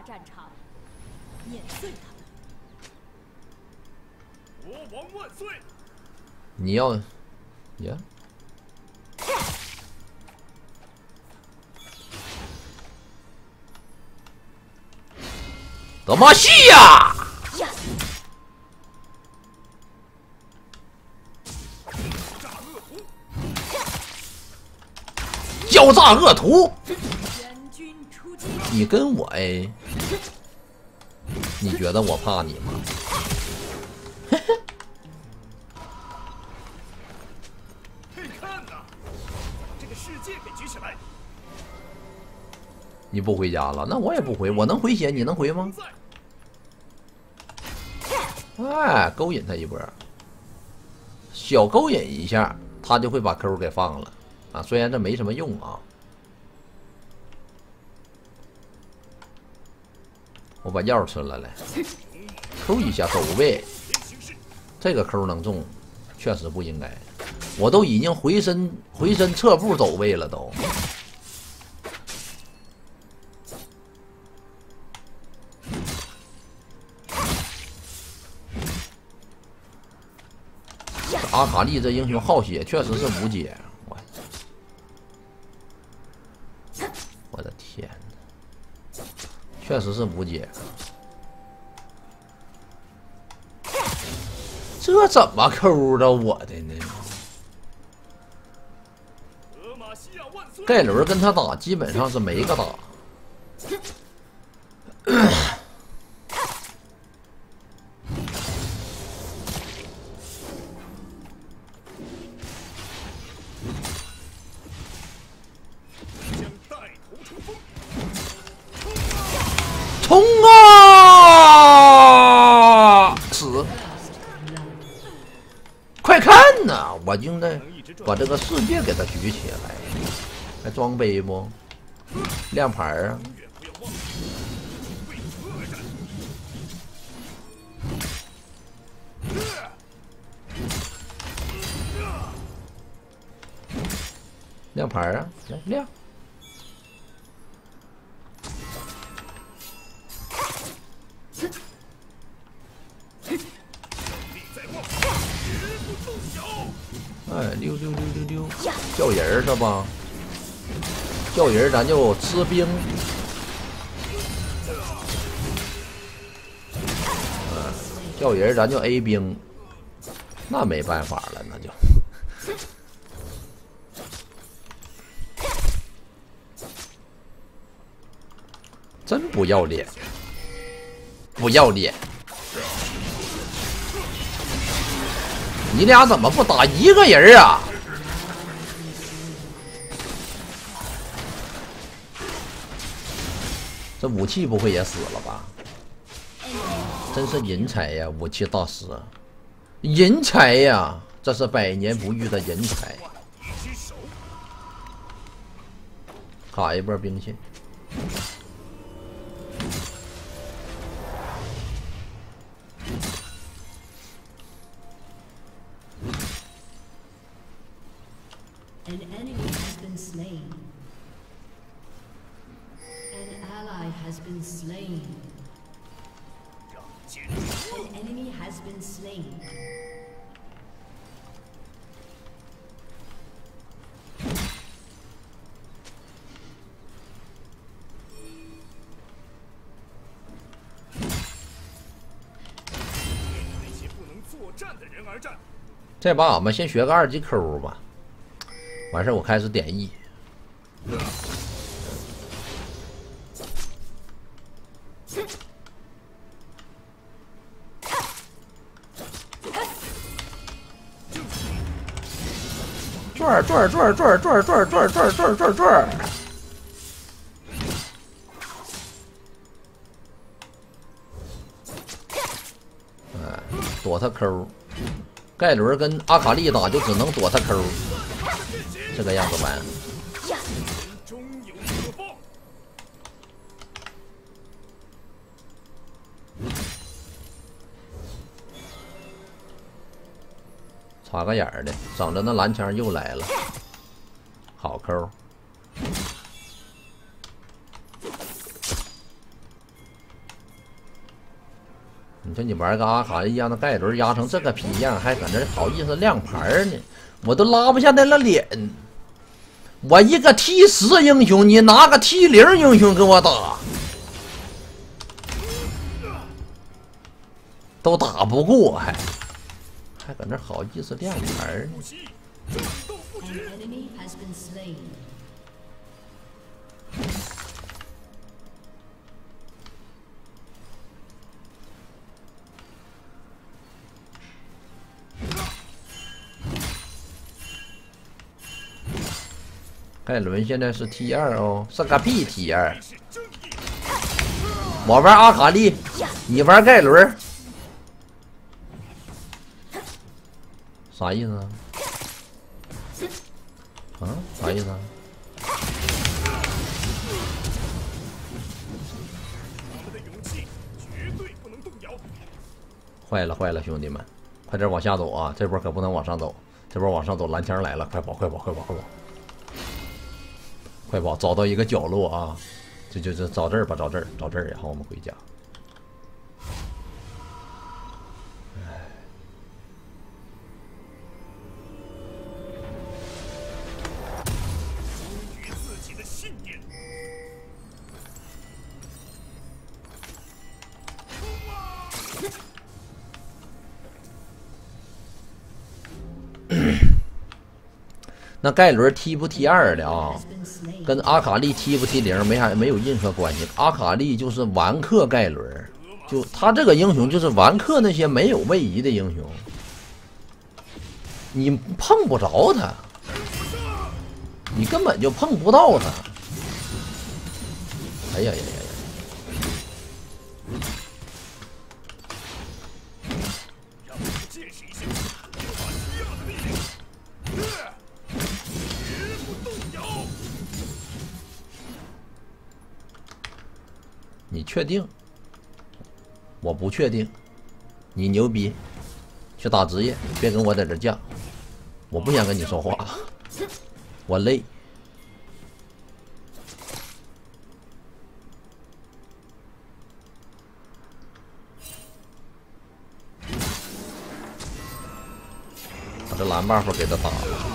战场，碾碎他们。 国王万岁！ 你要呀？德玛西亚！狡诈恶徒！你跟我哎？你觉得我怕你吗？ 看呐，这个世界给举起来！ 你不回家了，那我也不回。我能回血，你能回吗？哎，勾引他一波，小勾引一下，他就会把扣给放了啊。虽然这没什么用啊，我把药吃了来，扣一下走呗。这个扣能中，确实不应该。我都已经回身侧步走位了都。阿卡丽这英雄好血，确实是无解。我的天哪，确实是无解。这怎么抠着我的呢？盖伦跟他打，基本上是没个打。冲啊！死！快看呐！我应该把这个世界给它举起来。还装备不？亮牌啊！亮牌啊！来亮！哎，溜溜溜溜溜，叫人是吧？叫人咱就吃兵。叫人咱就 A 兵，那没办法了，那就。真不要脸，不要脸！你俩怎么不打一个人啊？这武器不会也死了吧？真是人才呀，武器大师，人才呀，这是百年不遇的人才。卡一波兵线。 An enemy has been slain. An ally has been slain. An enemy has been slain. 这把俺们先学个2级抠吧，完事我开始点 E。转转转转转转转转转转转。躲他抠。盖伦跟阿卡丽打就只能躲他抠，这个样子玩。插个眼儿的，省着那蓝枪又来了，好抠。 你说你玩个阿卡丽让那盖伦压成这个逼样，还搁那好意思亮牌呢？我都拉不下来了脸。我一个 T10英雄，你拿个 T0英雄跟我打，都打不过，还搁那好意思亮牌呢？ An enemy has been slain. 盖伦现在是 T2哦，是个屁 T2。我玩阿卡丽，你玩盖伦，啥意思啊？啊，啥意思啊？坏了坏了，兄弟们，快点往下走啊！这波可不能往上走，这波往上走蓝枪来了，快跑快跑快跑快跑！ 快跑，找到一个角落啊！就找这儿吧，找这儿，然后我们回家。 与自己的信念。 那盖伦 T 不 T2的啊？ 跟阿卡丽 T 不 T0没有任何关系。阿卡丽就是完克盖伦，就他这个英雄就是完克那些没有位移的英雄，你碰不着他，你根本就碰不到他。哎呀呀呀呀！ 让我们见识一下马西亚的力量。 你确定？我不确定。你牛逼，去打职业，别跟我在这犟。我不想跟你说话，我累。把这蓝 buff 给他打了。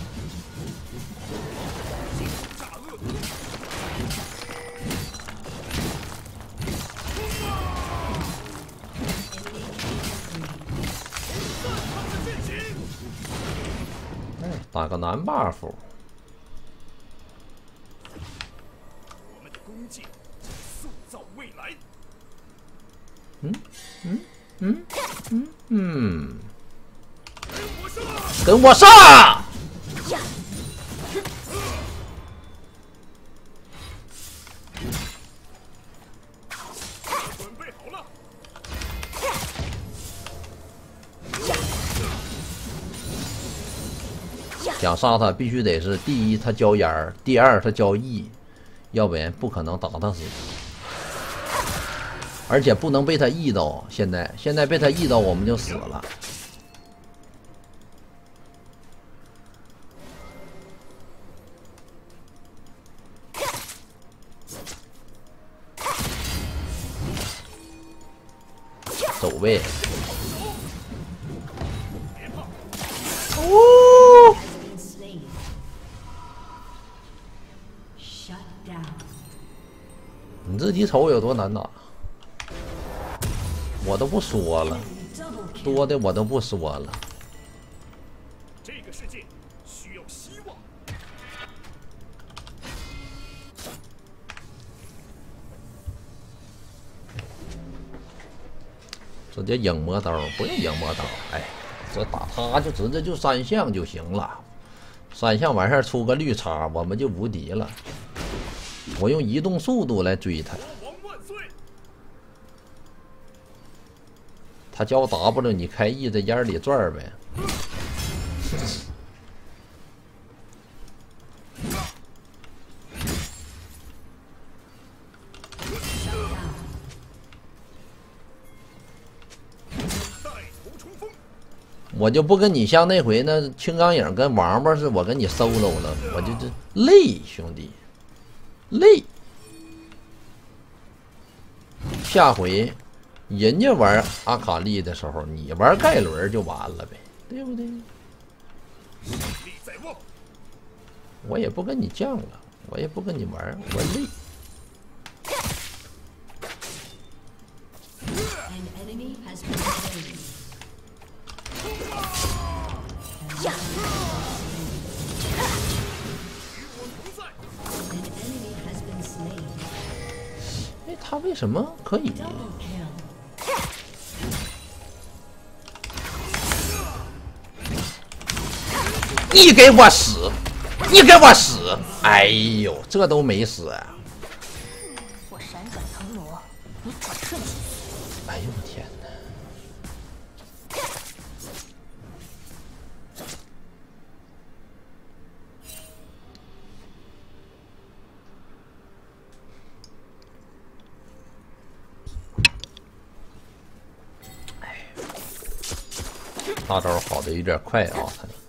打个蓝 buff， 我们的弓箭塑造未来。 跟我上！ 准备好了。 想杀他，必须得是第一他交烟儿，第二他交 E， 要不然不可能打他死。而且不能被他 E 到，现在被他 E 到，我们就死了。走呗。哦。 你自己瞅有多难打，我都不说了，多的我都不说了。 这个世界需要希望。 直接影魔刀，不用影魔刀，哎，这打他就直接就3项就行了，3项完事儿出个绿叉，我们就无敌了。我用移动速度来追他，他交 W， 你开 E 在烟里转呗。我就不跟你像那回那青钢影跟王八似的，我跟你 solo 了，我这累，兄弟。 累，下回人家玩阿卡丽的时候，你玩盖伦就完了呗，对不对？ 胜利在望。 我也不跟你犟了，我也不跟你玩，我累。 An enemy has been slain. 与我同在。 An enemy has been slain. 哎，他为什么可以？ Double kill. 你给我死！你给我死！哎呦，这都没死啊！ 我闪转腾挪，你转瞬即死。 哎呦我天哪！大招好的有点快啊！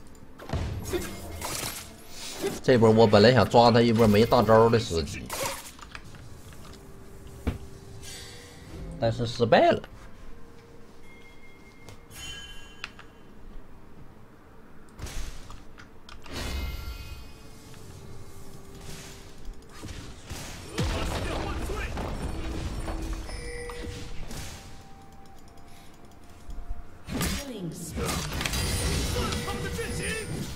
这波我本来想抓他一波没大招的时机，但是失败了。 Killing spree. 他们的阵型。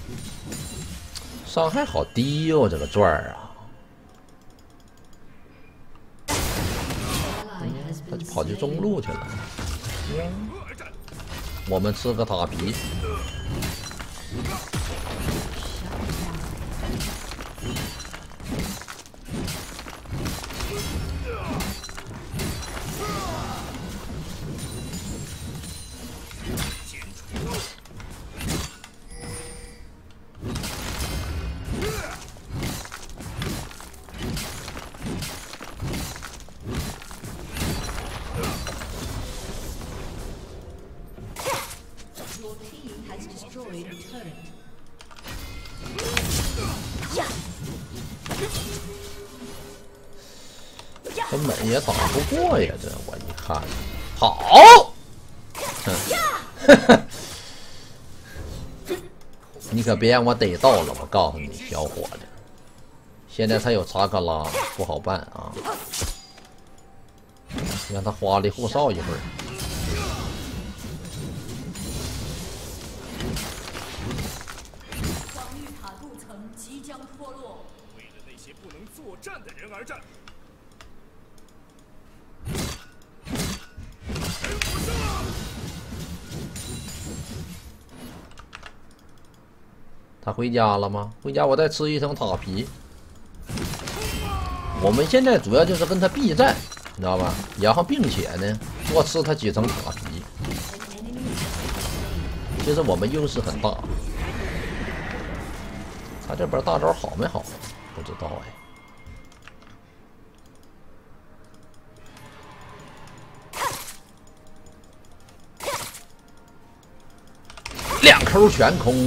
伤害好低哟、这个钻儿啊！ Ally has 他 been 就跑去 slain. 中路去了。 和而战。 我们吃个塔皮， 剪除。 Your team has destroyed a turret. 根本也打不过呀！这我一看，好，你可别让我逮到了！我告诉你，小伙子，现在他有查克拉，不好办啊！让他花里胡哨一会儿。 防御塔镀层即将脱落。 为了那些不能作战的人而战。 他回家了吗？回家我再吃一层塔皮。我们现在主要就是跟他避战，你知道吧？然后并且呢，多吃他几层塔皮。 An enemy has been slain. 其实我们优势很大。他这边大招好没好？不知道哎。两口全空，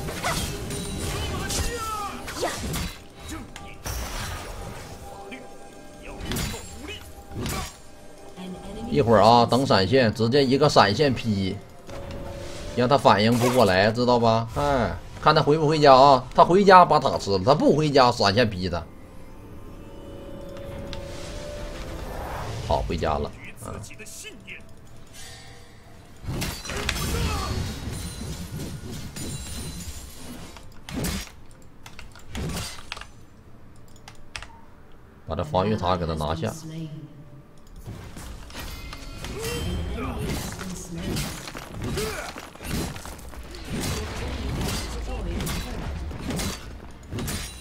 正义，法律，要靠武力。 An enemy 一会儿啊，等闪现，直接一个闪现劈，让他反应不过来，知道吧？哎，看他回不回家啊？他回家把塔吃了，他不回家闪现劈他。好，回家了。 与自己的信念。 把这防御塔给他拿下。 slain. An enemy has been slain. Destroyed a turret.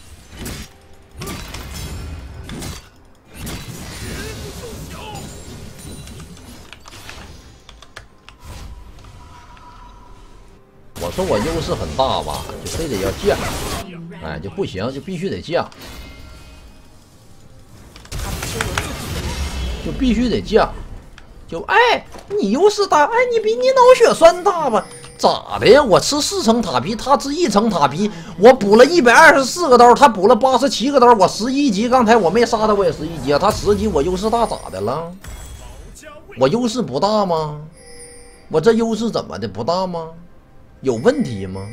我说我优势很大吧，就非得要降，哎，就不行，就必须得降，就必须得降，就哎，你优势大，哎，你比你脑血栓大吧？咋的呀？我吃4层塔皮，他吃1层塔皮，我补了124个刀，他补了87个刀，我11级，刚才我没杀他，我也11级啊，他10级，我优势大咋的了？ 我优势不大吗？我这优势怎么的不大吗？有问题吗？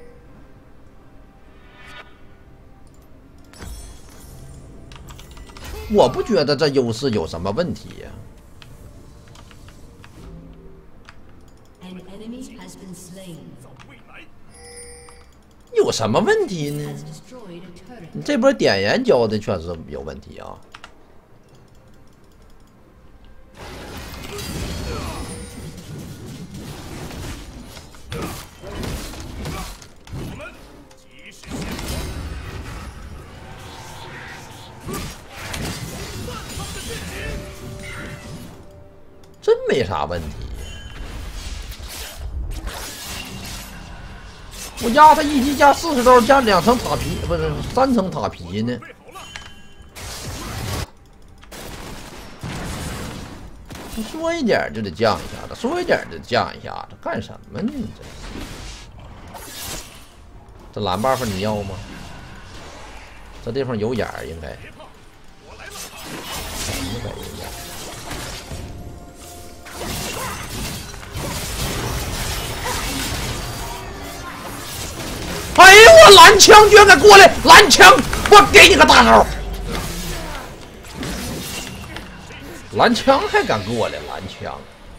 我不觉得这优势有什么问题呀、 An enemy has been slain. 有什么问题呢？ Has destroyed a turret. 你这波点燃交的确实有问题啊！ 我们及时先真没啥问题。我压他一击加40刀，加2层塔皮，不是3层塔皮呢。 备好了。 你说一点就得降一下子，说一点就得降一下子，干什么呢？你这蓝 buff 你要吗？这地方有眼儿，应该。 别怕，我来了。 应该有眼儿。哎呦我蓝枪居然敢过来！蓝枪，我给你个大招！蓝枪还敢过来？蓝枪。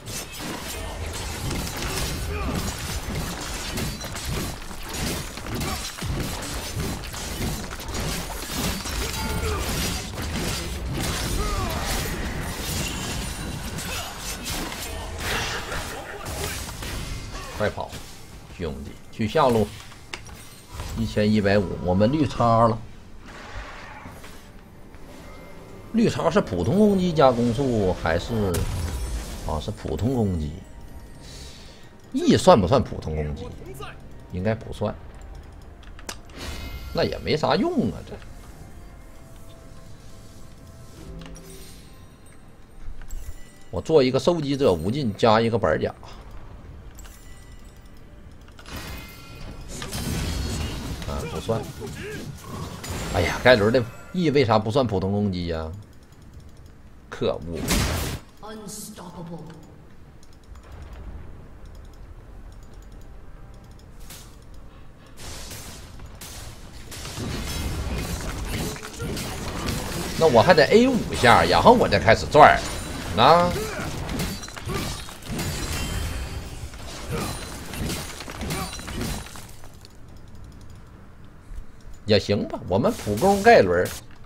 快跑，兄弟，去下路。1150，我们绿叉了。绿叉是普通攻击加攻速还是是普通攻击 ？E 算不算普通攻击？应该不算。那也没啥用啊，这。我做一个收集者无尽，加一个板甲。不算。哎呀，盖伦的 E 为啥不算普通攻击呀？可恶！ Unstoppable. 那我还得 A5下，然后我再开始转那。也行吧，我们普攻盖伦。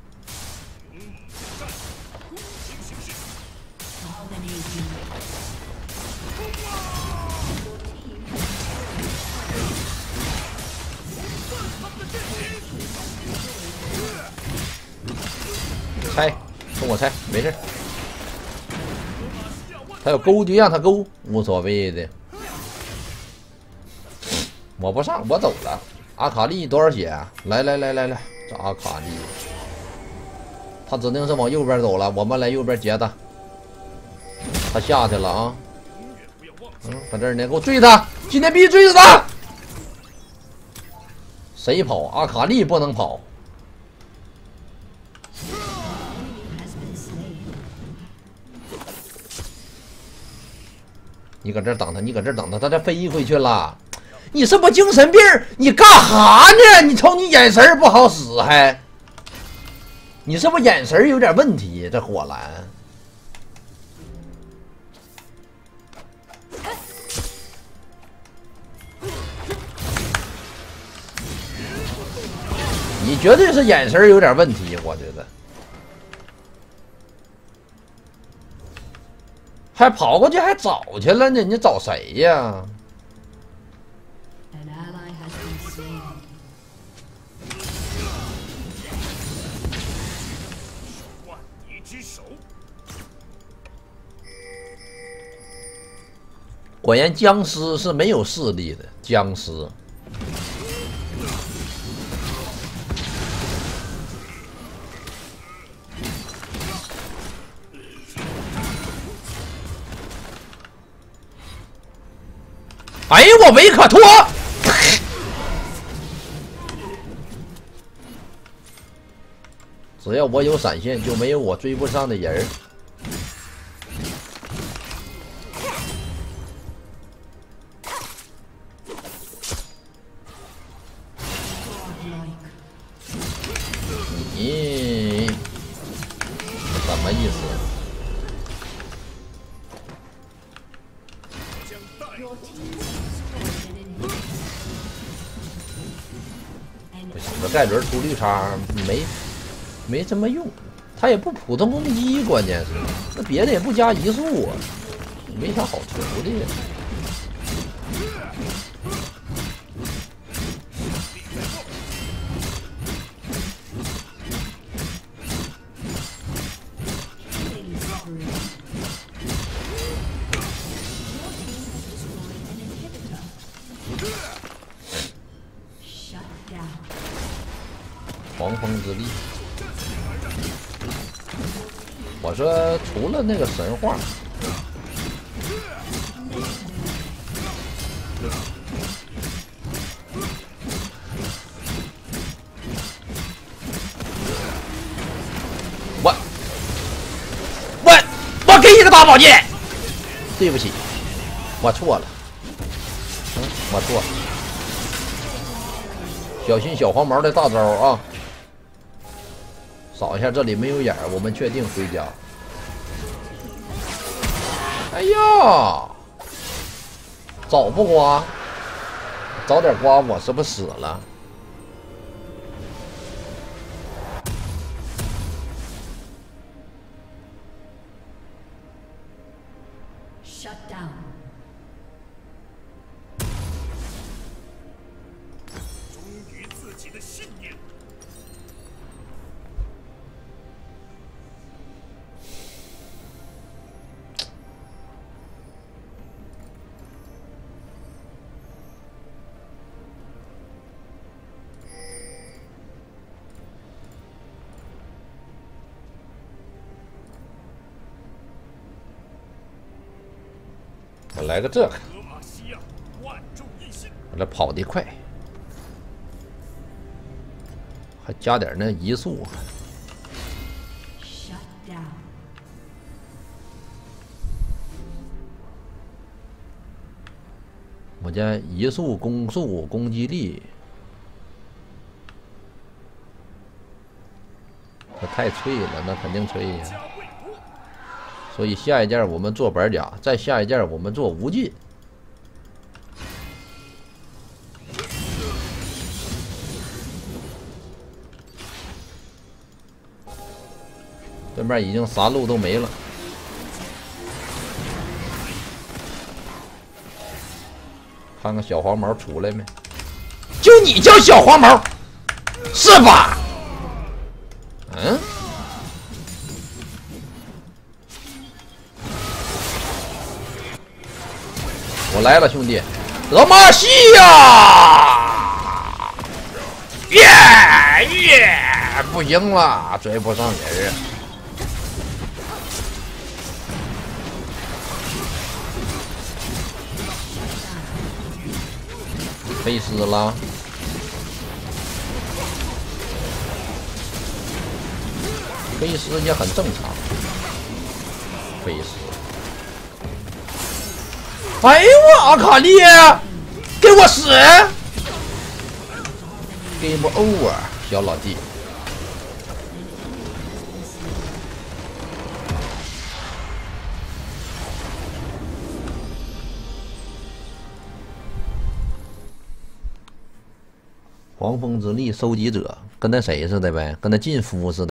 拆，跟我拆，没事。他要勾就让他勾，无所谓的。我不上，我走了。阿卡丽多少血？来，这阿卡丽，他指定是往右边走了，我们来右边截他。他下去了啊！在这儿呢，给我追他！今天必须追死他！谁跑？阿卡丽不能跑。你搁这儿等他，你搁这儿等他，他再飞回去了。你是不精神病？你干哈呢？你瞅你眼神不好使还？你是不是眼神有点问题？这火蓝，你绝对是眼神有点问题，我觉得。还跑过去还找去了呢？你找谁呀？ An ally has been slain. 万敌之首。 果然僵尸是没有势力的，僵尸。哎呦，我维可托！只要我有闪现，就没有我追不上的人儿。 不行，这盖伦出绿叉没这么用，他也不普通攻击，关键是那别的也不加移速啊，没啥好出的。狂风之力，我说除了那个神话，我给你个大宝剑，对不起，我错了，我错了，小心小黄毛的大招啊！扫一下，这里没有眼儿，我们确定回家。哎呀，早不刮，早点刮，我是不是死了？ Shut down. 忠于自己的信念。 我来个这个， 德玛西亚，万众一心。 我这跑得快，还加点那移速。 Shut down. 我家移速、攻速、攻击力，这太脆了，那肯定脆呀。所以下一件我们做板甲，再下一件我们做无尽。对面已经啥路都没了。 看看小黄毛出来没？就你叫小黄毛，是吧？嗯。我来了，兄弟！德玛西亚！耶！不行了，追不上人。 飞丝了，飞丝也很正常。飞丝，哎呦我阿卡丽，给我死 ！Game over， 小老弟。黄蜂之力收集者，跟那谁似的呗，跟那禁夫似的。